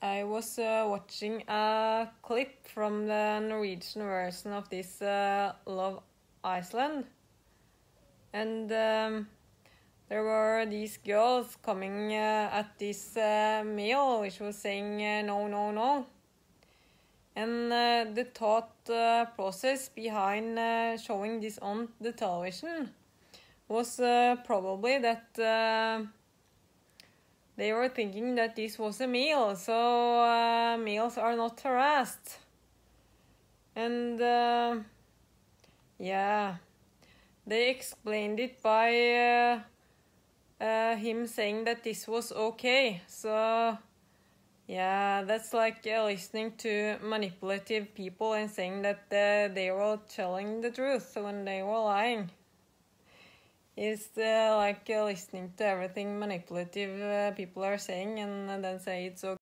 I was watching a clip from the Norwegian version of this Love Iceland, and there were these girls coming at this meal which was saying no, no, no. And the thought process behind showing this on the television was probably that they were thinking that this was a meal, so meals are not harassed. And yeah, they explained it by him saying that this was okay. So yeah, that's like listening to manipulative people and saying that they were telling the truth when they were lying. It's like listening to everything manipulative people are saying and then say it's okay.